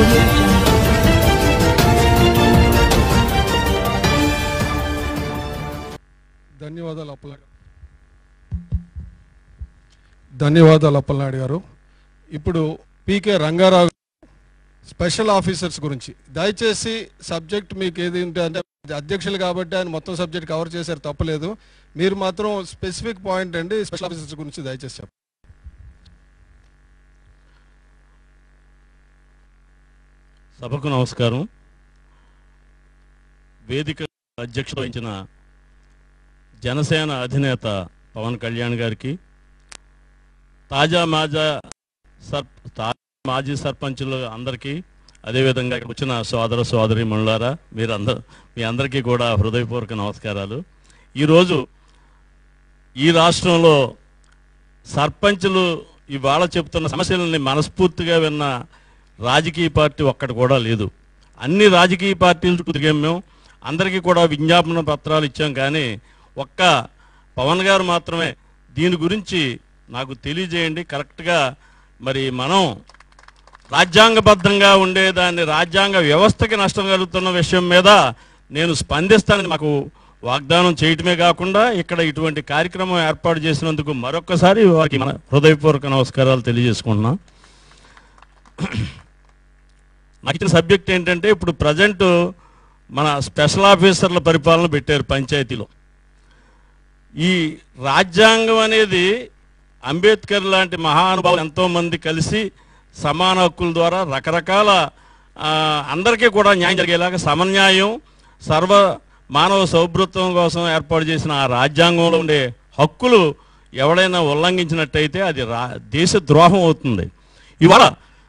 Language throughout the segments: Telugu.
ధన్యవాదాలు అప్పలనాయుడు గారు. ఇప్పుడు పీకే రంగారావు స్పెషల్ ఆఫీసర్స్ గురించి దయచేసి సబ్జెక్ట్ మీకు ఏది ఉంటే అంటే అధ్యక్షులు కాబట్టి ఆయన మొత్తం సబ్జెక్ట్ కవర్ చేశారు, తప్పలేదు. మీరు మాత్రం స్పెసిఫిక్ పాయింట్ అండి స్పెషల్ ఆఫీసర్స్ గురించి దయచేసి చెప్పండి. సభకు నమస్కారం. వేదిక అధ్యక్షత వహించిన జనసేన అధినేత పవన్ కళ్యాణ్ గారికి, మాజీ సర్పంచులు అందరికీ, అదేవిధంగా ఇక్కడ వచ్చిన సోదర సోదరి మనులారా మీ అందరికీ కూడా హృదయపూర్వక నమస్కారాలు. ఈరోజు ఈ రాష్ట్రంలో సర్పంచులు ఇవాళ చెప్తున్న సమస్యలని మనస్ఫూర్తిగా విన్న రాజకీయ పార్టీ ఒక్కటి కూడా లేదు. అన్ని రాజకీయ పార్టీలు చుట్టూ తిరిగాం మేము, అందరికీ కూడా విజ్ఞాపన పత్రాలు ఇచ్చాం. కానీ ఒక్క పవన్ గారు మాత్రమే దీని గురించి నాకు తెలియజేయండి, కరెక్ట్గా మరి మనం రాజ్యాంగబద్ధంగా ఉండేదాన్ని రాజ్యాంగ వ్యవస్థకి నష్టం కలుగుతున్న విషయం మీద నేను స్పందిస్తానని మాకు వాగ్దానం చేయటమే కాకుండా ఇక్కడ ఇటువంటి కార్యక్రమం ఏర్పాటు చేసినందుకు మరొక్కసారి వారికి మన హృదయపూర్వక నమస్కారాలు తెలియజేసుకుంటున్నాం. నాకు ఇచ్చిన సబ్జెక్ట్ ఏంటంటే, ఇప్పుడు ప్రజెంట్ మన స్పెషల్ ఆఫీసర్ల పరిపాలన పెట్టారు పంచాయతీలో. ఈ రాజ్యాంగం అనేది అంబేద్కర్ లాంటి మహానుభావులు ఎంతోమంది కలిసి సమాన హక్కుల ద్వారా రకరకాల అందరికీ కూడా న్యాయం జరిగేలాగా సమన్యాయం సర్వ మానవ సౌభృత్వం కోసం ఏర్పాటు చేసిన ఆ రాజ్యాంగంలో ఉండే హక్కులు ఎవడైనా ఉల్లంఘించినట్టయితే అది దేశ ద్రోహం అవుతుంది. ఇవాళ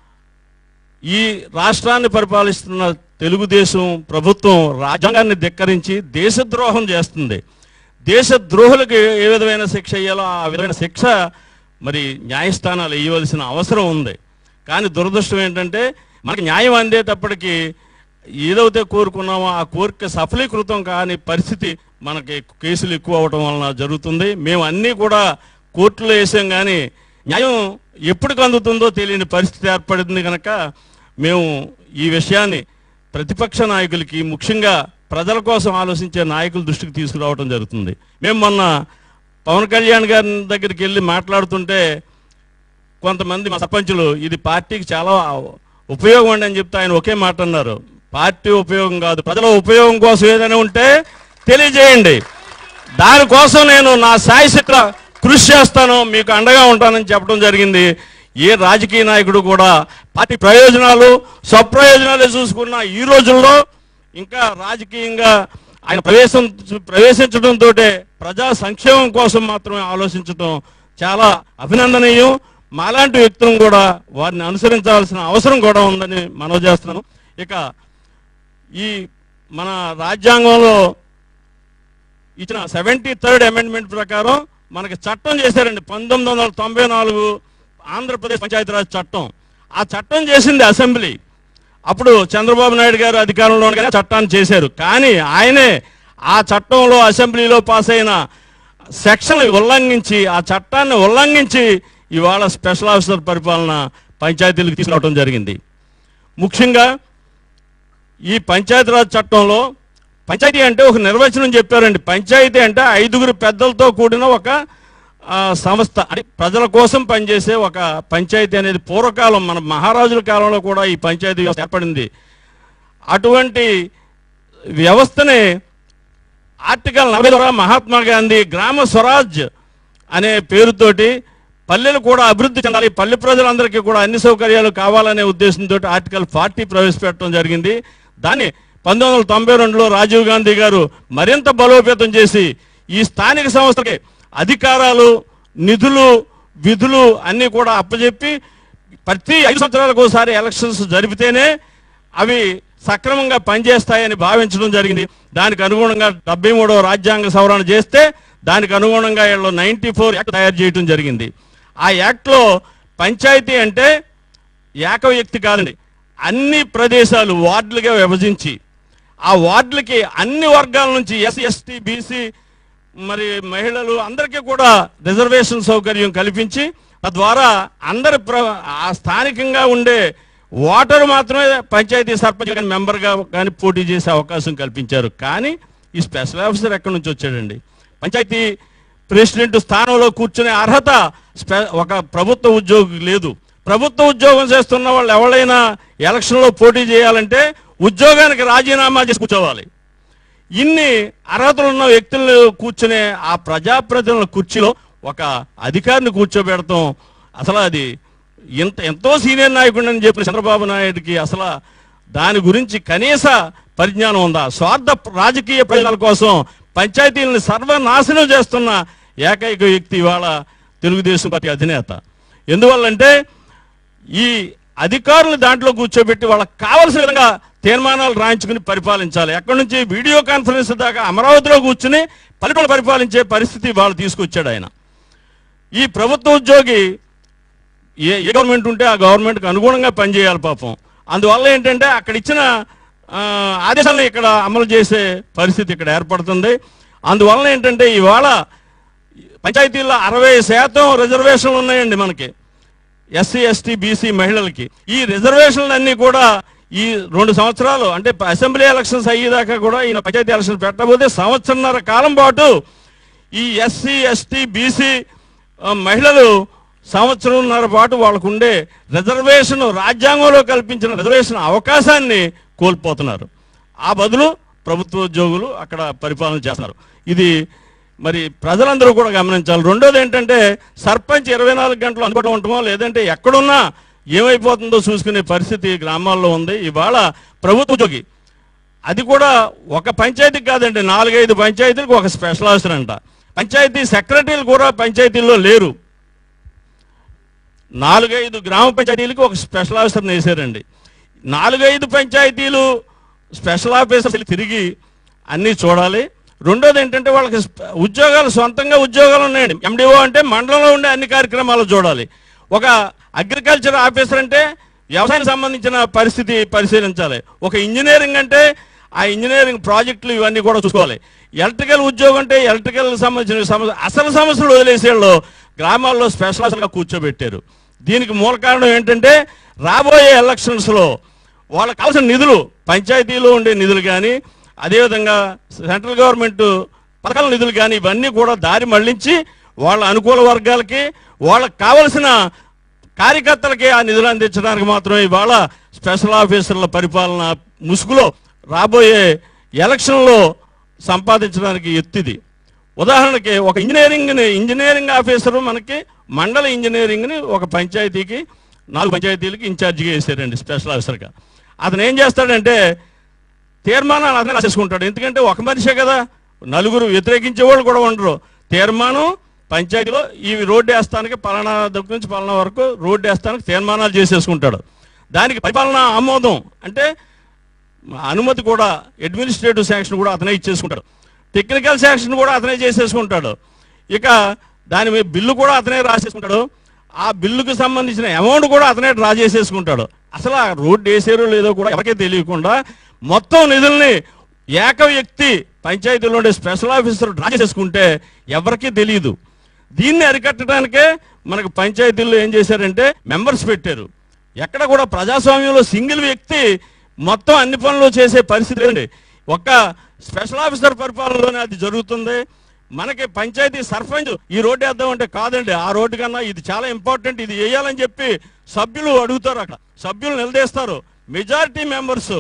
ఈ రాష్ట్రాన్ని పరిపాలిస్తున్న తెలుగుదేశం ప్రభుత్వం రాజ్యాంగాన్ని ధిక్కరించి దేశద్రోహం చేస్తుంది. దేశద్రోహులకు ఏ విధమైన శిక్ష అయ్యాలో ఆ విధమైన శిక్ష మరి న్యాయస్థానాలు వేయవలసిన అవసరం ఉంది. కానీ దురదృష్టం ఏంటంటే, మనకి న్యాయం అందేటప్పటికీ ఏదైతే కోరుకున్నామో ఆ కోరిక సఫలీకృతం కాని పరిస్థితి మనకి కేసులు ఎక్కువ అవడం వలన జరుగుతుంది. మేము అన్నీ కూడా కోర్టులో వేసాం, కానీ న్యాయం ఎప్పటికి అందుతుందో తెలియని పరిస్థితి ఏర్పడింది. కనుక మేము ఈ విషయాన్ని ప్రతిపక్ష నాయకులకి, ముఖ్యంగా ప్రజల కోసం ఆలోచించే నాయకుల దృష్టికి తీసుకురావడం జరుగుతుంది. మేము మొన్న పవన్ కళ్యాణ్ గారి దగ్గరికి వెళ్ళి మాట్లాడుతుంటే కొంతమంది మా సర్పంచులు ఇది పార్టీకి చాలా ఉపయోగం అండి అని చెప్తే ఆయన ఒకే మాట అన్నారు, పార్టీ ఉపయోగం కాదు, ప్రజల ఉపయోగం కోసం ఏదైనా ఉంటే తెలియజేయండి, దానికోసం నేను నా శాయశక్తిగా కృషి చేస్తాను, మీకు అండగా ఉంటానని చెప్పడం జరిగింది. ఏ రాజకీయ నాయకుడు కూడా పార్టీ ప్రయోజనాలు స్వప్రయోజనాలే చూసుకున్న ఈ రోజుల్లో ఇంకా రాజకీయంగా ఆయన ప్రవేశించడంతో ప్రజా సంక్షేమం కోసం మాత్రమే ఆలోచించడం చాలా అభినందనీయం. మాలాంటి వ్యక్తులను కూడా వారిని అనుసరించాల్సిన అవసరం కూడా ఉందని మనవి చేస్తున్నాను. ఇక ఈ మన రాజ్యాంగంలో ఇచ్చిన 73rd అమెండ్మెంట్ ప్రకారం మనకి చట్టం చేశారండి. 1994 ఆంధ్రప్రదేశ్ పంచాయతీరాజ్ చట్టం. ఆ చట్టం చేసింది అసెంబ్లీ. అప్పుడు చంద్రబాబు నాయుడు గారు అధికారంలో చట్టాన్ని చేశారు. కానీ ఆయనే ఆ చట్టంలో అసెంబ్లీలో పాస్ అయిన సెక్షన్ ఉల్లంఘించి, ఆ చట్టాన్ని ఉల్లంఘించి ఇవాళ స్పెషల్ ఆఫీసర్ పరిపాలన పంచాయతీలకు తీసుకురావడం జరిగింది. ముఖ్యంగా ఈ పంచాయతీరాజ్ చట్టంలో పంచాయతీ అంటే ఒక నిర్వచనం చెప్పారండి. పంచాయతీ అంటే 5 పెద్దలతో కూడిన ఒక సంస్థ, అంటే ప్రజల కోసం పనిచేసే ఒక పంచాయతీ అనేది పూర్వకాలం మన మహారాజుల కాలంలో కూడా ఈ పంచాయతీ వ్యవస్థ ఏర్పడింది. అటువంటి వ్యవస్థని ఆర్టికల్ 40 ద్వారా మహాత్మా గాంధీ గ్రామ స్వరాజ్ అనే పేరుతోటి పల్లెలు కూడా అభివృద్ధి చెందాలి, పల్లె ప్రజలందరికీ కూడా అన్ని సౌకర్యాలు కావాలనే ఉద్దేశంతో ఆర్టికల్ 40 ప్రవేశపెట్టడం జరిగింది. దాన్ని 1992లో రాజీవ్ గాంధీ గారు మరింత బలోపేతం చేసి ఈ స్థానిక సంస్థలకి అధికారాలు, నిధులు, విధులు అన్నీ కూడా అప్పచెప్పి ప్రతి 5 సంవత్సరాలకు ఒకసారి ఎలక్షన్స్ జరిపితేనే అవి సక్రమంగా పనిచేస్తాయని భావించడం జరిగింది. దానికి అనుగుణంగా 73వ రాజ్యాంగ సవరణ చేస్తే దానికి అనుగుణంగా 94 యాక్ట్ తయారు చేయడం జరిగింది. ఆ యాక్ట్లో పంచాయతీ అంటే ఏక వ్యక్తి కాదండి, అన్ని ప్రదేశాలు వార్డులుగా విభజించి ఆ వార్డులకి అన్ని వర్గాల నుంచి ఎస్సీ, ఎస్టీ, బీసీ మరి మహిళలు అందరికీ కూడా రిజర్వేషన్ సౌకర్యం కల్పించి తద్వారా అందరి స్థానికంగా ఉండే ఓటరు మాత్రమే పంచాయతీ సర్పంచ్ కానీ మెంబర్గా కానీ పోటీ చేసే అవకాశం కల్పించారు. కానీ ఈ స్పెషల్ ఆఫీసర్ ఎక్కడి నుంచి వచ్చాడండి? పంచాయతీ ప్రెసిడెంట్ స్థానంలో కూర్చునే అర్హత ఒక ప్రభుత్వ ఉద్యోగి లేదు. ప్రభుత్వ ఉద్యోగం చేస్తున్న వాళ్ళు ఎవరైనా ఎలక్షన్లో పోటీ చేయాలంటే ఉద్యోగానికి రాజీనామా చేసి కూర్చోవాలి. ఇన్ని అర్హతలు ఉన్న వ్యక్తులను కూర్చునే ఆ ప్రజాప్రతినిధుల కుర్చీలో ఒక అధికారిని కూర్చోబెడతాం, అసలు అది ఎంతో సీనియర్ నాయకుడు అని చెప్పిన చంద్రబాబు నాయుడికి అసలు దాని గురించి కనీస పరిజ్ఞానం ఉందా? స్వార్థ రాజకీయ ప్రయోజనాల కోసం పంచాయతీలను సర్వనాశనం చేస్తున్న ఏకైక వ్యక్తి ఇవాళ తెలుగుదేశం పార్టీ అధినేత. ఎందువల్లంటే ఈ అధికారులు దాంట్లో కూర్చోబెట్టి వాళ్ళకి కావలసిన విధంగా తీర్మానాలు రాయించుకుని పరిపాలించాలి. ఎక్కడి నుంచి వీడియో కాన్ఫరెన్స్ దాకా అమరావతిలో కూర్చుని పల్లెటూరు పరిపాలించే పరిస్థితి వాళ్ళు తీసుకొచ్చాడు ఆయన. ఈ ప్రభుత్వ ఉద్యోగి ఏ గవర్నమెంట్ ఉంటే ఆ గవర్నమెంట్కి అనుగుణంగా పనిచేయాలి పాపం. అందువల్ల ఏంటంటే అక్కడ ఇచ్చిన ఆదేశాలను ఇక్కడ అమలు చేసే పరిస్థితి ఇక్కడ ఏర్పడుతుంది. అందువల్ల ఏంటంటే ఇవాళ పంచాయతీల్లో 60% రిజర్వేషన్లు ఉన్నాయండి మనకి, ఎస్సీ ఎస్టీ బీసీ మహిళలకి. ఈ రిజర్వేషన్లన్నీ కూడా ఈ 2 సంవత్సరాలు అంటే అసెంబ్లీ ఎలక్షన్స్ అయ్యేదాకా కూడా ఈయన పంచాయతీ ఎలక్షన్ పెట్టబోతే సంవత్సరన్నర కాలం పాటు ఈ ఎస్సీ ఎస్టీ బీసీ మహిళలు సంవత్సరంన్నర పాటు వాళ్ళకు ఉండే రిజర్వేషన్, రాజ్యాంగంలో కల్పించిన రిజర్వేషన్ అవకాశాన్ని కోల్పోతున్నారు. ఆ బదులు ప్రభుత్వ ఉద్యోగులు అక్కడ పరిపాలన చేస్తున్నారు. ఇది మరి ప్రజలందరూ కూడా గమనించాలి. రెండోది ఏంటంటే సర్పంచ్ 24 గంటలు అందుబాటులో ఉండటమో లేదంటే ఎక్కడున్నా ఏమైపోతుందో చూసుకునే పరిస్థితి గ్రామాల్లో ఉంది. ఇవాళ ప్రభుత్వ ఉద్యోగి అది కూడా ఒక పంచాయతీకి కాదండి, 4-5 పంచాయతీలకు ఒక స్పెషల్ ఆఫీసర్ అంట. పంచాయతీ సెక్రటరీలు కూడా పంచాయతీల్లో లేరు. 4-5 గ్రామ పంచాయతీలకు ఒక స్పెషల్ ఆఫీసర్ని వేసారండి. 4-5 పంచాయతీలు స్పెషల్ ఆఫీసర్లు తిరిగి అన్నీ చూడాలి. రెండోది ఏంటంటే వాళ్ళకి ఉద్యోగాలు, సొంతంగా ఉద్యోగాలు ఉన్నాయండి. ఎండిఓ అంటే మండలంలో ఉండే అన్ని కార్యక్రమాలు చూడాలి. ఒక అగ్రికల్చర్ ఆఫీసర్ అంటే వ్యవసాయానికి సంబంధించిన పరిస్థితి పరిశీలించాలి. ఒక ఇంజనీరింగ్ అంటే ఆ ఇంజనీరింగ్ ప్రాజెక్టులు ఇవన్నీ కూడా చూసుకోవాలి. ఎలక్ట్రికల్ ఉద్యోగం అంటే ఎలక్ట్రికల్ సంబంధించిన అసలు సమస్యలు వదిలేసేళ్ళు గ్రామాల్లో స్పెషల్ ఆఫీసర్గా కూర్చోబెట్టారు. దీనికి మూల కారణం ఏంటంటే రాబోయే ఎలక్షన్స్లో వాళ్ళకి కావాల్సిన నిధులు, పంచాయతీలో ఉండే నిధులు కానీ అదేవిధంగా సెంట్రల్ గవర్నమెంట్ పథకాల నిధులు కానీ ఇవన్నీ కూడా దారి మళ్లించి వాళ్ళ అనుకూల వర్గాలకి వాళ్ళకి కావలసిన కార్యకర్తలకి ఆ నిధులు అందించడానికి మాత్రమే ఇవాళ స్పెషల్ ఆఫీసర్ల పరిపాలన ముసుగులో రాబోయే ఎలక్షన్లో సంపాదించడానికి ఎత్తిది. ఉదాహరణకి ఒక ఇంజనీరింగ్ ఆఫీసరు మనకి మండల ఇంజనీరింగ్ని ఒక పంచాయతీకి 4 పంచాయతీలకి ఇన్ఛార్జిగా వేసారండి స్పెషల్ ఆఫీసర్గా. అతను ఏం చేస్తాడంటే తీర్మానాలు అతనే రాసేసుకుంటాడు. ఎందుకంటే ఒక మనిషే కదా, నలుగురు వ్యతిరేకించే వాళ్ళు కూడా ఉండరు. తీర్మానం పంచాయతీలో ఈ రోడ్డు వేస్తానికి పలానా దగ్గర నుంచి పలానా వరకు రోడ్డు వేస్తానికి తీర్మానాలు చేసేసుకుంటాడు. దానికి పరిపాలన ఆమోదం అంటే అనుమతి కూడా, అడ్మినిస్ట్రేటివ్ శాంక్షన్ కూడా అతనే ఇచ్చేసుకుంటాడు. టెక్నికల్ శాంక్షన్ కూడా అతనే చేసేసుకుంటాడు. ఇక దాని మీద బిల్లు కూడా అతనే రాసేసుకుంటాడు. ఆ బిల్లుకు సంబంధించిన అమౌంట్ కూడా అతనే డ్రా చేసేసుకుంటాడు. అసలు ఆ రోడ్డు వేసారో లేదో కూడా ఎవరికీ తెలియకుండా మొత్తం నిధుల్ని ఏక వ్యక్తి పంచాయతీలో ఉండే స్పెషల్ ఆఫీసర్ డ్రా చేసుకుంటే ఎవరికీ తెలియదు. దీన్ని అరికట్టడానికే మనకు పంచాయతీల్లో ఏం చేశారంటే మెంబర్స్ పెట్టారు. ఎక్కడ కూడా ప్రజాస్వామ్యంలో సింగిల్ వ్యక్తి మొత్తం అన్ని పనులు చేసే పరిస్థితి లేదండి. ఒక్క స్పెషల్ ఆఫీసర్ పరిపాలనలోనే అది జరుగుతుంది. మనకి పంచాయతీ సర్పంచ్ ఈ రోడ్డు వేద్దామంటే కాదండి, ఆ రోడ్డు కన్నా ఇది చాలా ఇంపార్టెంట్, ఇది వేయాలని చెప్పి సభ్యులు అడుగుతారు. అక్కడ సభ్యులు నిలదీస్తారు. మెజారిటీ మెంబర్స్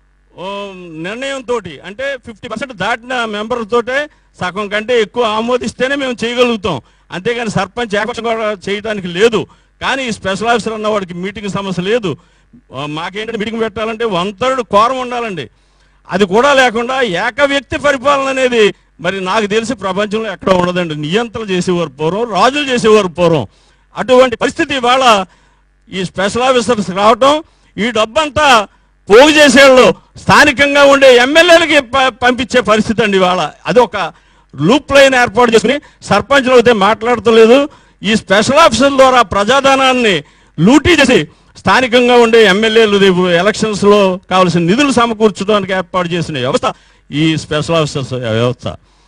నిర్ణయంతో అంటే 50% దాటిన మెంబర్లతోటే సగం కంటే ఎక్కువ ఆమోదిస్తేనే మేము చేయగలుగుతాం. అంతేగాని సర్పంచ్ ఏకపక్షం కూడా చేయడానికి లేదు. కానీ ఈ స్పెషల్ ఆఫీసర్ అన్న వాడికి మీటింగ్ సమస్య లేదు. మాకేంటంటే మీటింగ్ పెట్టాలంటే 1/3 కోరం ఉండాలండి. అది కూడా లేకుండా ఏక వ్యక్తి పరిపాలన అనేది మరి నాకు తెలిసి ప్రపంచంలో ఎక్కడో ఉండదండి. నియంత్రణ చేసేవారు పూర్వం, రాజులు చేసేవారు పూర్వం. అటువంటి పరిస్థితి ఇవాళ ఈ స్పెషల్ ఆఫీసర్స్ రావటం, ఈ డబ్బంతా పోగు చేసేవాళ్ళు స్థానికంగా ఉండే ఎమ్మెల్యేలకి పంపించే పరిస్థితి అండి ఇవాళ. అది ఒక లూప్ లైన్ ఏర్పాటు చేసుకుని సర్పంచ్లు అయితే మాట్లాడతలేదు. ఈ స్పెషల్ ఆఫీసర్ ద్వారా ప్రజాధనాన్ని లూటీ చేసి స్థానికంగా ఉండే ఎమ్మెల్యేలు రేపు ఎలక్షన్స్లో కావాల్సిన నిధులు సమకూర్చడానికి ఏర్పాటు చేసిన వ్యవస్థ ఈ స్పెషల్ ఆఫీసర్స్ వ్యవస్థ.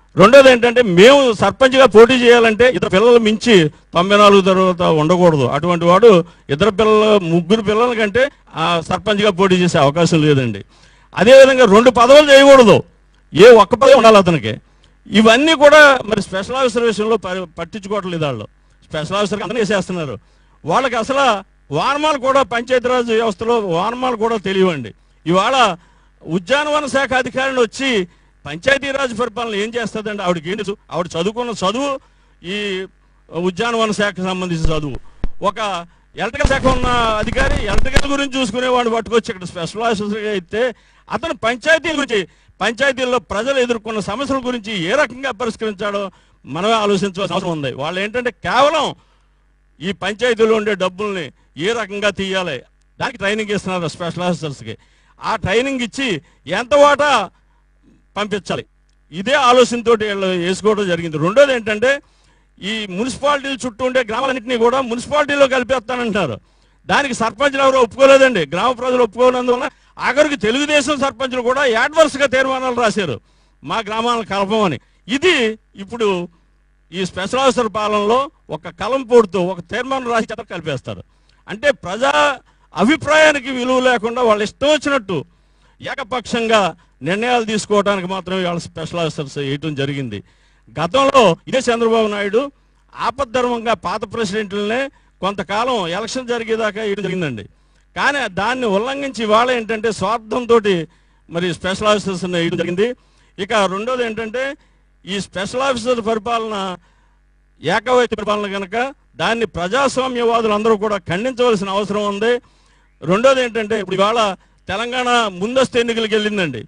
రెండోది ఏంటంటే మేము సర్పంచ్గా పోటీ చేయాలంటే ఇద్దరు పిల్లలు మించి 94 తర్వాత ఉండకూడదు. అటువంటి వాడు ముగ్గురు పిల్లల కంటే సర్పంచ్గా పోటీ చేసే అవకాశం లేదండి. అదేవిధంగా 2 పదవులు చేయకూడదు, ఒక్క పదవి ఉండాలి అతనికి. ఇవన్నీ కూడా మరి స్పెషల్ ఆఫీసర్ విషయంలో పట్టించుకోవట్లేదు. వాళ్ళు స్పెషల్ ఆఫీసర్కి అందరూ వేసేస్తున్నారు. వాళ్ళకి అసలు వానమాలు కూడా పంచాయతీరాజ్ వ్యవస్థలో వానమాలు కూడా తెలియవండి. ఇవాళ ఉద్యానవన శాఖ అధికారిని వచ్చి పంచాయతీరాజ్ పరిపాలన ఏం చేస్తుందండి? ఆవిడకి ఏంటి? ఆవిడ చదువుకున్న చదువు ఈ ఉద్యానవన శాఖకు సంబంధించిన చదువు. ఒక ఎలక్ట్రికల్ శాఖ ఉన్న అధికారి ఎలక్ట్రికల్ గురించి చూసుకునేవాడిని పట్టుకొచ్చి ఇక్కడ స్పెషల్ ఆఫీసర్గా అయితే అతను పంచాయతీ గురించి, పంచాయతీల్లో ప్రజలు ఎదుర్కొన్న సమస్యల గురించి ఏ రకంగా పరిష్కరించాడో మనమే ఆలోచించాల్సిన అవసరం ఉంది. వాళ్ళు ఏంటంటే కేవలం ఈ పంచాయతీలో ఉండే డబ్బుల్ని ఏ రకంగా తీయాలి దానికి ట్రైనింగ్ ఇస్తున్నారు స్పెషల్ ఆఫీసర్స్కి. ఆ ట్రైనింగ్ ఇచ్చి ఎంత వాటా పంపించాలి ఇదే ఆలోచనతో వీళ్ళు వేసుకోవడం జరిగింది. రెండోది ఏంటంటే ఈ మున్సిపాలిటీల చుట్టూ ఉండే గ్రామాలన్నింటినీ కూడా మున్సిపాలిటీలో కలిపేస్తానంటున్నారు. దానికి సర్పంచ్లు ఎవరో ఒప్పుకోలేదండి. గ్రామ ప్రజలు ఒప్పుకోనందువల్ల ఆఖరికి తెలుగుదేశం సర్పంచులు కూడా యాడ్వర్స్గా తీర్మానాలు రాశారు, మా గ్రామాలను కలపమని. ఇది ఇప్పుడు ఈ స్పెషల్ ఆఫీసర్ పాలనలో ఒక కలంపోటుతో ఒక తీర్మానం రాసి చేత కలిపేస్తారు. అంటే ప్రజా అభిప్రాయానికి విలువ లేకుండా వాళ్ళు ఇష్టం వచ్చినట్టు ఏకపక్షంగా నిర్ణయాలు తీసుకోవడానికి మాత్రమే వాళ్ళ స్పెషల్ ఆఫీసర్స్ వేయటం జరిగింది. గతంలో ఇదే చంద్రబాబు నాయుడు ఆపద్ధర్మంగా పాత ప్రెసిడెంట్లనే కొంతకాలం ఎలక్షన్ జరిగేదాకా వేయడం జరిగిందండి. కానీ దాన్ని ఉల్లంఘించి ఇవాళ ఏంటంటే స్వార్థంతో మరి స్పెషల్ ఆఫీసర్స్ని వేయడం జరిగింది. ఇక రెండోది ఏంటంటే ఈ స్పెషల్ ఆఫీసర్ పరిపాలన ఏకవైతి పరిపాలన కనుక దాన్ని ప్రజాస్వామ్యవాదులు అందరూ కూడా ఖండించవలసిన అవసరం ఉంది. రెండోది ఏంటంటే ఇప్పుడు ఇవాళ తెలంగాణ ముందస్తు ఎన్నికలకు వెళ్ళిందండి.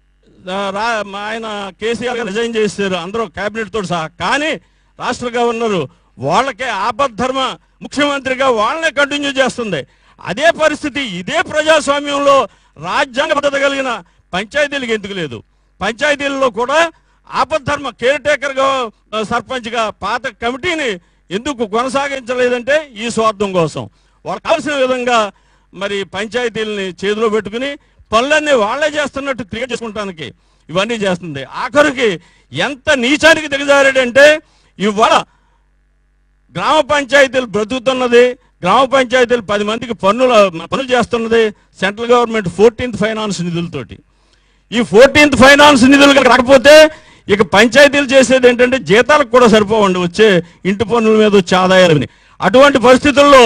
ఆయన కేసీఆర్ గారు రిజైన్ చేశారు అందరూ కేబినెట్ తోటి సహా. కానీ రాష్ట్ర గవర్నరు వాళ్ళకే ఆపద్ధర్మ ముఖ్యమంత్రిగా వాళ్ళనే కంటిన్యూ చేస్తుంది. అదే పరిస్థితి ఇదే ప్రజాస్వామ్యంలో రాజ్యాంగ భద్రత కలిగిన పంచాయతీలకు ఎందుకు లేదు? పంచాయతీలలో కూడా ఆపద్ధర్మ కేర్ టేకర్గా సర్పంచ్గా పాత కమిటీని ఎందుకు కొనసాగించలేదంటే ఈ స్వార్థం కోసం. వాళ్ళకి కావాల్సిన విధంగా మరి పంచాయతీలని చేతిలో పెట్టుకుని పనులన్నీ వాళ్లే చేస్తున్నట్టు క్రియేట్ చేసుకుంటానికి ఇవన్నీ చేస్తుంది. ఆఖరికి ఎంత నీచానికి దిగజారాడంటే ఇవాళ గ్రామ పంచాయతీలు బ్రతుకుతున్నది, గ్రామ పంచాయతీలు 10 మందికి పనులు చేస్తున్నది సెంట్రల్ గవర్నమెంట్ 14th ఫైనాన్స్ నిధులతోటి. ఈ 14th ఫైనాన్స్ నిధులు రాకపోతే ఇక పంచాయతీలు చేసేది ఏంటంటే జీతాలకు కూడా సరిపోవండి వచ్చే ఇంటి పన్నుల మీద వచ్చే ఆదాయాలని. అటువంటి పరిస్థితుల్లో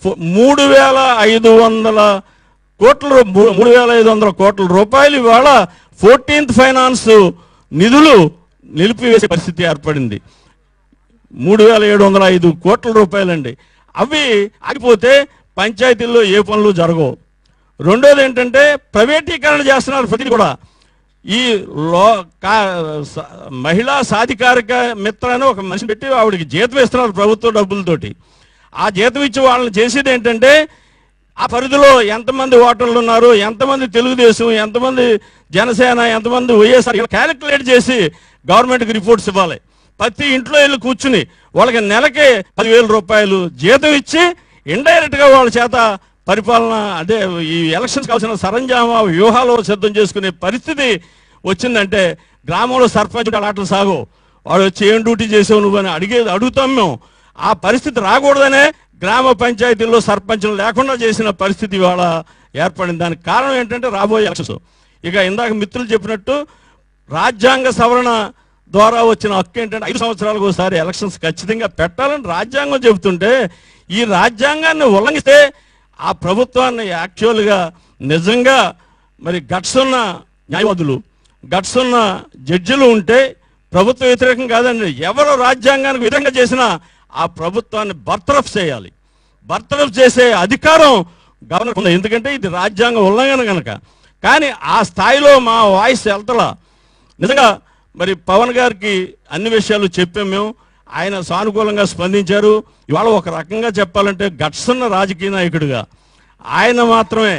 3,500 కోట్ల రూపాయలు ఇవాళ 14th ఫైనాన్స్ నిధులు నిలిపివేసే పరిస్థితి ఏర్పడింది. 3,705 కోట్ల రూపాయలండి. అవి ఆగిపోతే పంచాయతీల్లో ఏ పనులు జరగవు. రెండోది ఏంటంటే ప్రైవేటీకరణ చేస్తున్నారు ప్రతిదీ కూడా. ఈ మహిళా సాధికారిక మిత్ర అని ఒక మనిషిని పెట్టి ఆవిడకి జీతం ఇస్తున్నారు ప్రభుత్వ డబ్బులతోటి. ఆ జీతం ఇచ్చి వాళ్ళని చేసేది ఏంటంటే ఆ పరిధిలో ఎంతమంది ఓటర్లు ఉన్నారు, ఎంతమంది తెలుగుదేశం, ఎంతమంది జనసేన, ఎంతమంది వైఎస్ఆర్ క్యాలిక్యులేట్ చేసి గవర్నమెంట్కి రిపోర్ట్స్ ఇవ్వాలి. ప్రతి ఇంట్లో వెళ్ళి కూర్చుని వాళ్ళకి నెలకి 10,000 రూపాయలు జీతం ఇచ్చి ఇండైరెక్ట్గా వాళ్ళ చేత పరిపాలన అదే ఈ ఎలక్షన్స్ కావాల్సిన సరంజామా వ్యూహాలు సిద్ధం చేసుకునే పరిస్థితి వచ్చిందంటే గ్రామంలో సర్పంచ్ ఆటలు సాగు వాడు వచ్చి ఏం డ్యూటీ చేసావు నువ్వు అని అడుగుతాం మేము. ఆ పరిస్థితి రాకూడదనే గ్రామ పంచాయతీల్లో సర్పంచ్లు లేకుండా చేసిన పరిస్థితి ఇవాళ ఏర్పడింది. దానికి కారణం ఏంటంటే రాబోయే ఎలక్షన్స్. ఇక ఇందాక మిత్రులు చెప్పినట్టు రాజ్యాంగ సవరణ ద్వారా వచ్చిన హక్కు ఏంటంటే 5 సంవత్సరాలకు ఒకసారి ఎలక్షన్స్ ఖచ్చితంగా పెట్టాలని రాజ్యాంగం చెబుతుంటే ఈ రాజ్యాంగాన్ని ఉల్లంఘిస్తే ఆ ప్రభుత్వాన్ని యాక్చువల్గా నిజంగా మరి గట్స్ ఉన్న న్యాయవాదులు, గట్స్ ఉన్న జడ్జిలు ఉంటే ప్రభుత్వ వ్యతిరేకం కాదండి, ఎవరు రాజ్యాంగానికి విధంగా చేసినా ఆ ప్రభుత్వాన్ని బర్తరఫ్ చేయాలి. బర్తరఫ్ చేసే అధికారం గవర్నర్ ఉంది, ఎందుకంటే ఇది రాజ్యాంగ ఉల్లంఘన కనుక. కానీ ఆ స్థాయిలో మా వాయిస్ వెళ్తలా. నిజంగా మరి పవన్ గారికి అన్ని విషయాలు చెప్పాం మేము, ఆయన సానుకూలంగా స్పందించారు. ఇవాళ ఒక రకంగా చెప్పాలంటే గట్స్ ఉన్న రాజకీయ నాయకుడిగా ఆయన మాత్రమే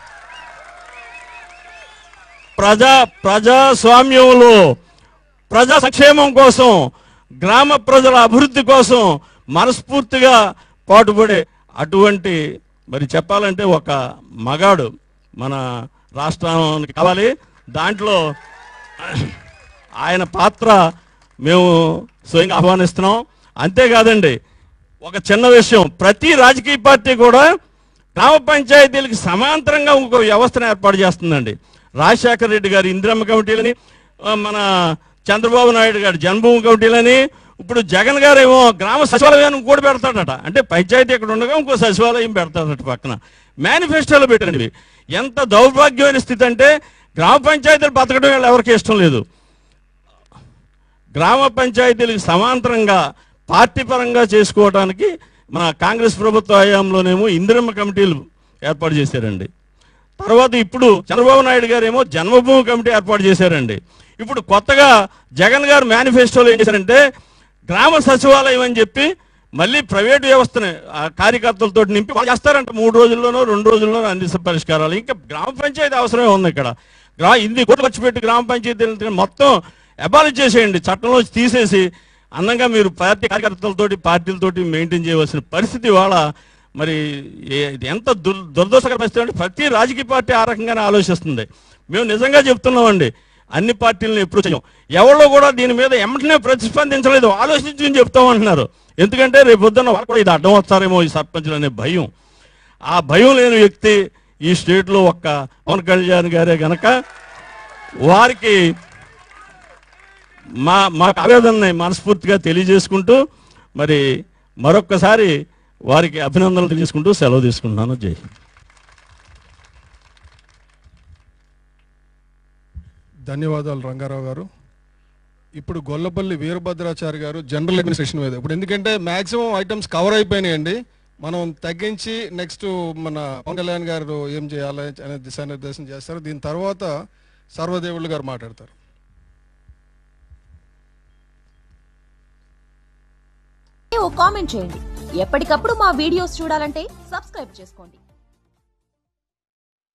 ప్రజాస్వామ్యంలో ప్రజా సంక్షేమం కోసం, గ్రామ ప్రజల అభివృద్ధి కోసం మనస్ఫూర్తిగా పాటుపడే అటువంటి మరి చెప్పాలంటే ఒక మగాడు మన రాష్ట్రానికి కావాలి. దాంట్లో ఆయన పాత్ర మేము స్వయంగా ఆహ్వానిస్తున్నాం. అంతేకాదండి, ఒక చిన్న విషయం, ప్రతి రాజకీయ పార్టీ కూడా గ్రామ పంచాయతీలకు సమాంతరంగా ఇంకో వ్యవస్థను ఏర్పాటు చేస్తుందండి. రాజశేఖర రెడ్డి గారు ఇందిరమ్మ కమిటీలని, మన చంద్రబాబు నాయుడు గారు జన్మభూమి కమిటీలని, ఇప్పుడు జగన్ గారు ఏమో గ్రామ సచివాలయాన్ని కూడా పెడతాడట. అంటే పంచాయతీ ఇక్కడ ఉండగా ఇంకో సచివాలయం పెడతాడట పక్కన. మేనిఫెస్టోలో పెట్టండి. ఎంత దౌర్భాగ్యమైన స్థితి అంటే గ్రామ పంచాయతీలు బతకడం వీళ్ళు ఎవరికి ఇష్టం లేదు. గ్రామ పంచాయతీలకు సమాంతరంగా పార్టీ పరంగా చేసుకోవడానికి మన కాంగ్రెస్ ప్రభుత్వ హయాంలోనేమో ఇందిరమ్మ కమిటీలు ఏర్పాటు చేశారండి. తర్వాత ఇప్పుడు చంద్రబాబు నాయుడు గారు ఏమో జన్మభూమి కమిటీ ఏర్పాటు చేశారండి. ఇప్పుడు కొత్తగా జగన్ గారు మేనిఫెస్టోలో ఏం చేశారంటే గ్రామ సచివాలయం అని చెప్పి మళ్ళీ ప్రైవేటు వ్యవస్థని కార్యకర్తలతో నింపి వాళ్ళు చేస్తారంట. 3 రోజుల్లోనో 2 రోజుల్లోనో అన్ని పరిష్కారాలు. ఇంకా గ్రామ పంచాయతీ అవసరమే ఉంది ఇక్కడ. ఇన్ని కోట్లు ఖర్చు పెట్టి గ్రామ పంచాయతీ మొత్తం అబాలిష్ చేసేయండి, చట్టంలో తీసేసి అందంగా మీరు పార్టీ కార్యకర్తలతోటి పార్టీలతోటి మెయింటైన్ చేయవలసిన పరిస్థితి వాళ్ళ. మరి ఎంత దురదృష్టకర పరిస్థితి అంటే ప్రతి రాజకీయ పార్టీ ఆ రకంగానే ఆలోచిస్తుంది. మేము నిజంగా చెప్తున్నామండి, అన్ని పార్టీలను ఎప్పుడు చేయం, ఎవరో కూడా దీని మీద వెంటనే ప్రతిస్పందించలేదు, ఆలోచించుకుని చెప్తామంటున్నారు. ఎందుకంటే రేపు పొద్దున్న వాళ్ళు కూడా ఇది అడ్డం వస్తారేమో ఈ సర్పంచులు అనే భయం. ఆ భయం లేని వ్యక్తి ఈ స్టేట్లో ఒక్క పవన్ కళ్యాణ్ గారే గనక వారికి మా ఆవేదనని మనస్ఫూర్తిగా తెలియజేసుకుంటూ మరి మరొక్కసారి వారికి అభినందనలు తెలియజేసుకుంటూ సెలవు తీసుకుంటున్నాను. జై హింద్. ధన్యవాదాలు రంగారావు గారు. ఇప్పుడు గొల్లపల్లి వీరభద్రాచారి గారు జనరల్ అడ్మినిస్ట్రేషన్ మీద. ఇప్పుడు ఎందుకంటే మ్యాక్సిమం ఐటమ్స్ కవర్ అయిపోయినాయండి, మనం తగ్గించి నెక్స్ట్ మన పవన్ కళ్యాణ్ గారు ఏం చేయాలి అనే దిశానిర్దేశం చేస్తారు. దీని తర్వాత సర్వదేవుళ్ళు గారు మాట్లాడతారు. కామెంట్ చేయండి. ఎప్పటికప్పుడు మా వీడియోస్ చూడాలంటే సబ్స్క్రైబ్ చేసుకోండి.